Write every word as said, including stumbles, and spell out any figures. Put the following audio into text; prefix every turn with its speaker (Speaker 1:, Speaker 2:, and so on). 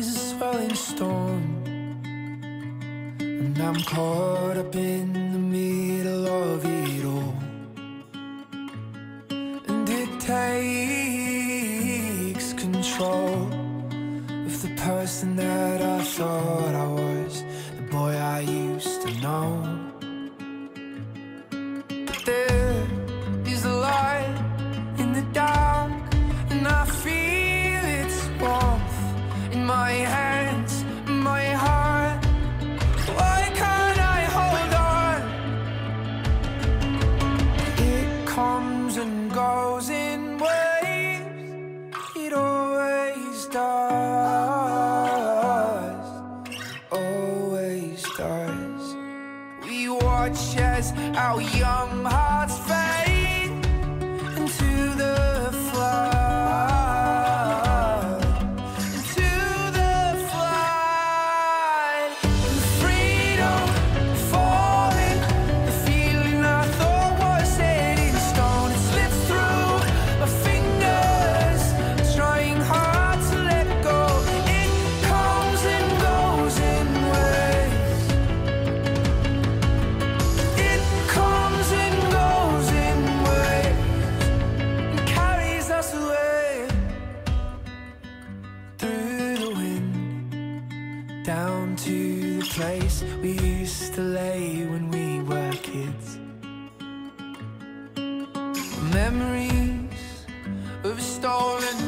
Speaker 1: a swelling storm, and I'm caught up in the middle of it all. And it takes control of the person that I thought I was, the boy I used to know. But there is a light in the dark, and I feel its warmth in my hands, in my heart. Why can't I hold on? It comes and goes in waves, it always does, always does. We watch as our young hearts fade into the flood, into the flood. The freedom falling, the feeling I thought was set in stone. It slips through my fingers, trying hard to let go. It comes and goes in waves. It comes and goes in waves, and carries us away through the wind, down to the place we used to lay when we were kids. Memories of a stolen